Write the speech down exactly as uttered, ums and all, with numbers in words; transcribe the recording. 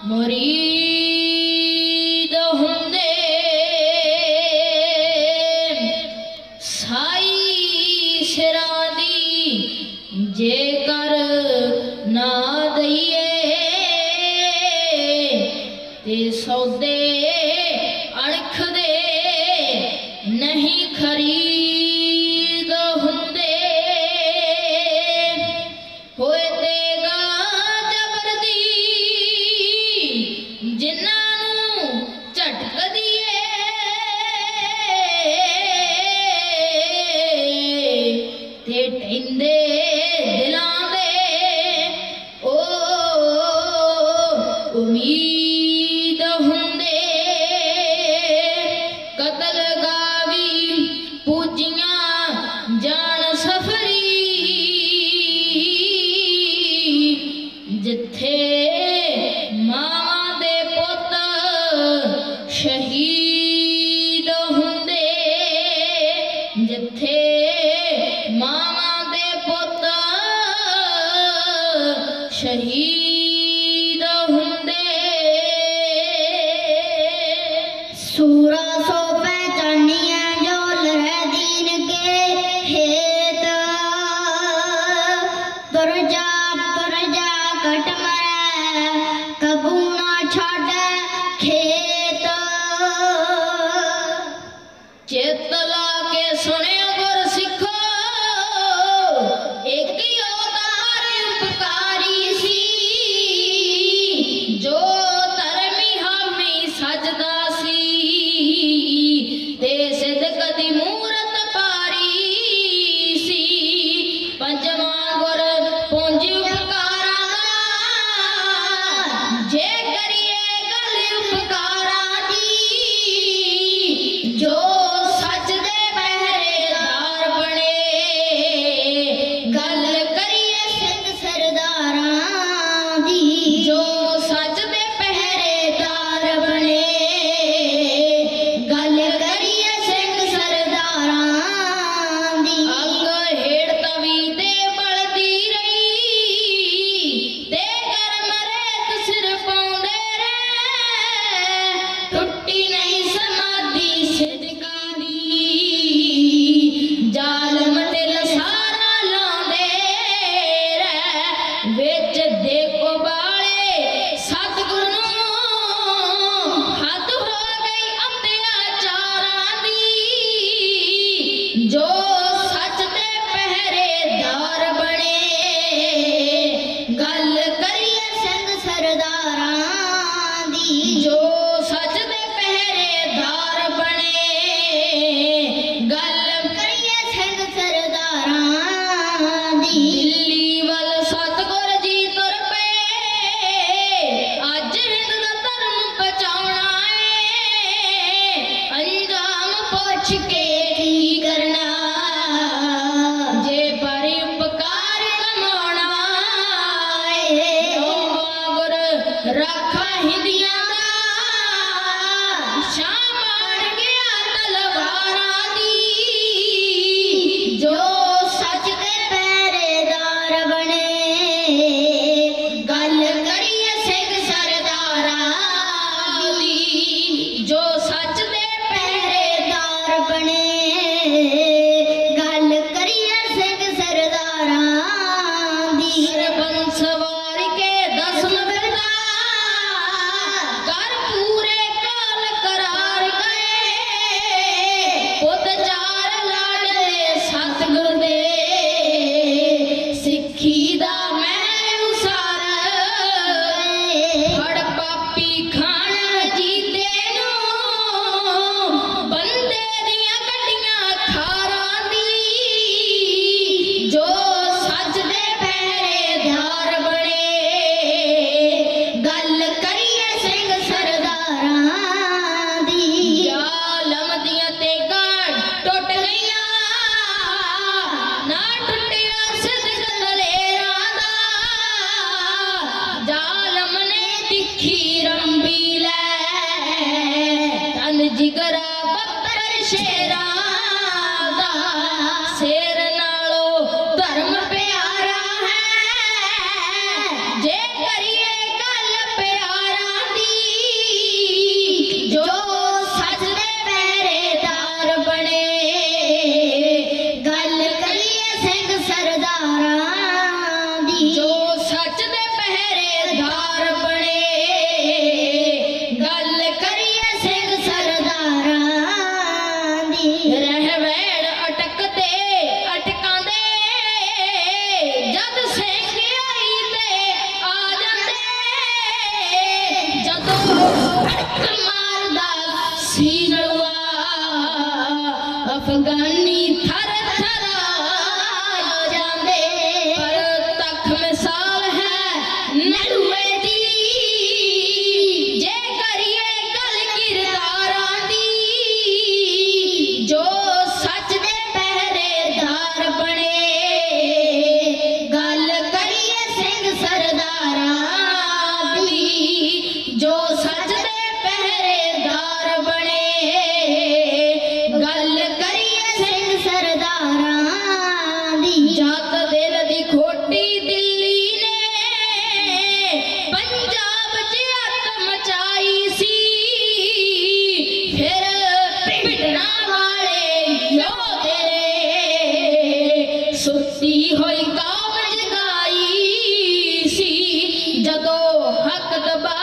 मुरीद हुंदे साई सिरां दी जेकर ना दईए ते सौदे अणख दे नहीं खरीद हुंदे होए तेगा जबर दी जिन्हां नूं झटक दीए ते ढहिंदे दिलां दे ओ उम्मीद हुंदे कतल गावी पूजियां जान सफरी जिथे मावां दे पुत शहीद हुंदे जिथे मावां दे पुत शहीद हुंदे सूरा सो पहचानिया जो लहर दीन के हेत तुरजा तुरजा कट मरै कबू ना छड़ खेत चित ला के सुने गुर सिखो एक ही अवतार उपकारी सी जो धर्मी हामी सजदा सी ते सिद्क दी मूरत पारी सी पंजवां गुर पुंज उपकारा जे करिए गल उपकारा दी जो सच दे पहरेदार बने गल करिए सिंध सरदारां दी जो सच दे पहरेदार बने गल करिए सिंध सरदारां दी अग हेड़ तवी ते बलदी रही ते गरम रेत सिर पाउंदे रहे टुट्टी नहीं समाधी सिदका दी जालम ते लसारा लाउंदे रहे विच देखो बाले सतगुर नूं हद हो गई अत्याचारां दी जो सच दे पहरेदार बने गल करिए सिंध सरदारां दी जो सच दे पहरेदार बने गल करिए सिंध सरदारां दी दिल्ली वल सतगुर जी तुर पे अज हिंद दा धर्म बचाउणा है अंजाम पुछ के की करना जे पर उपकार कमाउणा है गुर राखा हिंदियां दा शाह मार गया तलवारां दी जो सच दे पहरेदार बने गल करिए सिंह सरदारां दी जो सच दे पहरेदार बने गल करिए सिंह सरदारां दी सरबंस वार के दसम बिरदा कर पूरे काल करार गए पुत चार लाडले सतगुर दे सिੱਖੀ ਦਾ ਮੈਂ ਉਸਾਰ ਫੜ ਪਾਪੀ ਖਾਣ ਜੀਤੇ ਨੂੰ ਬੰਦੇ ਦੀਆਂ ਗੱਡੀਆਂ ਖਾਰਾਂ ਦੀ ਜੋ ਸੱਚ ਦੇ ਪਹਿਰੇਦਾਰ ਬਣੇ ਗੱਲ ਕਰੀਏ ਸਿੰਘ सरदारां दी ਜ਼ਾਲਮ ਦੀਆਂ ਤੇਗਾਂ ਟੁੱਟ ਗਈਆਂ ਨਾ ਟੁੱਟਿਆ ਸਿਦਕ ਦਲੇਰਾਂ ਦਾ ਜ਼ਾਲਮ ਨੇ ਤਿੱਖੀ ਰੰਬੀ ਲੈ ਤਨ ਜਿਗਰਾ ਬੱਬਰ ਸ਼ੇਰਾਂ ਦਾ ਸਿਰ ਨਾਲੋਂ ਧਰਮ ਪਿਆਰਾ ਹੈ जे करिए गल प्यारा ਸੀ ਨਲੂਆ ਅਫਗਾਨੀ ਥਰ ਥਰਾ ਜਾਂਦੇ ਪਰ ਤੱਕ ਮਿਸਾਲ ਹੈ ਨਲੂਏ ਦੀ ਜੇ ਕਰੀਏ ਗੱਲ ਕਿਰਦਾਰਾਂ ਦੀ ਜੋ ਸੱਚ ਦੇ ਪਹਿਰੇਦਾਰ ਬਣੇ ਗੱਲ ਕਰੀਏ ਸਿੰਘ ਸਰਦਾਰਾਂ ਦੀ ਜੋ ਸੱਚ ਦੇ ਪਹਿਰੇਦਾਰ ਬਣੇ ਗੱਲ ਕਰੀਏ ਸਿੰਘ ਸਰਦਾਰਾਂ ਦੀ ਜੱਟ ਦਿਲ ਦੀ ਖੋਟੀ ਦਿੱਲੀ ਨੇ ਪੰਜਾਬ 'ਚ ਅੱਤ ਮਚਾਈ ਸੀ ਫਿਰ ਪਿਟਣਾ ਵਾਲੇ ਯੋਧੇ ਨੇ ਸੁੱਤੀ ਹੋਈ ਕੌਮ ਜਗਾਈ ਸੀ ਜਦੋਂ ਹੱਕ ਦਬਾ